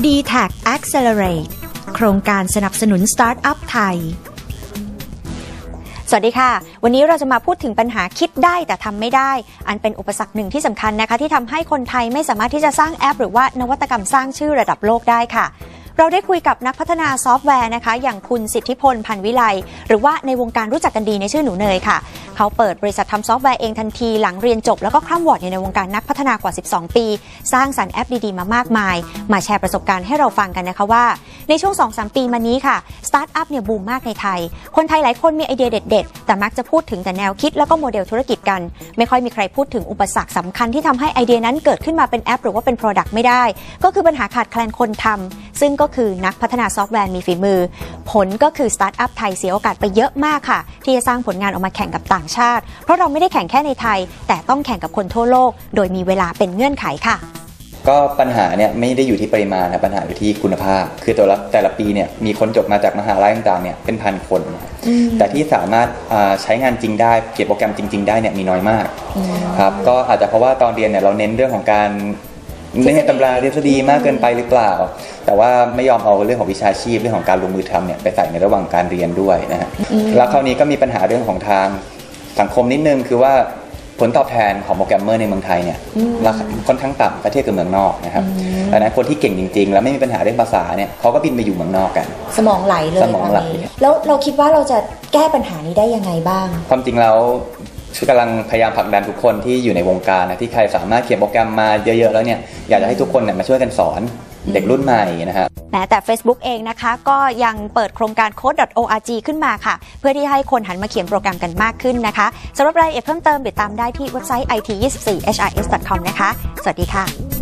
DTAC Accelerate โครงการสนับสนุนสตาร์ทอัพไทยสวัสดีค่ะวันนี้เราจะมาพูดถึงปัญหาคิดได้แต่ทำไม่ได้อันเป็นอุปสรรคหนึ่งที่สำคัญนะคะที่ทำให้คนไทยไม่สามารถที่จะสร้างแอปหรือว่านวัตกรรมสร้างชื่อระดับโลกได้ค่ะเราได้คุยกับนักพัฒนาซอฟต์แวร์นะคะอย่างคุณสิทธิพลพันวิไลหรือว่าในวงการรู้จักกันดีในชื่อหนูเนยค่ะเขาเปิดบริษัททำซอฟต์แวร์เองทันทีหลังเรียนจบแล้วก็คร่ำวอร์ดอยู่ในวงการนักพัฒนากว่า12ปีสร้างสรรค์แอปดีๆมามากมายมาแชร์ประสบการณ์ให้เราฟังกันนะคะว่าในช่วง 2-3 ปีมานี้ค่ะสตาร์ทอัพเนี่ยบูมมากในไทยคนไทยหลายคนมีไอเดียเด็ดๆแต่มักจะพูดถึงแต่แนวคิดแล้วก็โมเดลธุรกิจกันไม่ค่อยมีใครพูดถึงอุปสรรคสำคัญที่ทำให้ไอเดียนั้นเกิดขึ้นมาเป็นแอปหรือว่าเป็น Product ไม่ได้ก็คือปัญหาขาดแคลนคนทำซึ่งก็คือนักพัฒนาซอฟต์แวร์มีฝีมือผลก็คือสตาร์ทอัพไทยเสียโอกาสไปเยอะมากค่ะที่จะสร้างผลงานออกมาแข่งกับต่างชาติเพราะเราไม่ได้แข่งแค่ในไทยแต่ต้องแข่งกับคนทั่วโลกโดยมีเวลาเป็นเงื่อนไขค่ะก็ปัญหาเนี่ยไม่ได้อยู่ที่ปริมาณนะปัญหาอยู่ที่คุณภาพคือแต่ละปีเนี่ยมีคนจบมาจากมหาลัยต่างๆเนี่ยเป็นพันคนแต่ที่สามารถใช้งานจริงได้เขียนโปรแกรมจริงๆได้เนี่ยมีน้อยมากครับก็อาจจะเพราะว่าตอนเรียนเนี่ยเราเน้นเรื่องของการเรื่องตำราทฤษฎีมากเกินไปหรือเปล่าแต่ว่าไม่ยอมเอาเรื่องของวิชาชีพเรื่องของการลงมือทำเนี่ยไปใส่ในระหว่างการเรียนด้วยนะฮะแล้วคราวนี้ก็มีปัญหาเรื่องของทางสังคมนิดนึงคือว่าผลตอบแทนของโปรแกรมเมอร์ในเมืองไทยเนี่ยราคาค่อนข้างต่ำถ้าเทียบกับเมืองนอกนะครับดังนั้นคนที่เก่งจริงๆแล้วไม่มีปัญหาเรื่องภาษาเนี่ยเขาก็บินไปอยู่เมืองนอกกันสมองไหลเลยสมองไหลแล้วเราคิดว่าเราจะแก้ปัญหานี้ได้ยังไงบ้างความจริงแล้วกำลังพยายามผลักดันทุกคนที่อยู่ในวงการนะที่ใครสามารถเขียนโปรแกรมมาเยอะๆแล้วเนี่ยอยากจะให้ทุกคนเนี่ยมาช่วยกันสอนเด็กรุ่นใหม่นะฮะแม้แต่ Facebook เองนะคะก็ยังเปิดโครงการ code.org ขึ้นมาค่ะเพื่อที่ให้คนหันมาเขียนโปรแกรมกันมากขึ้นนะคะสำหรับรายละเอียดเพิ่มเติมติดตามได้ที่เว็บไซต์ it24hrs.com นะคะสวัสดีค่ะ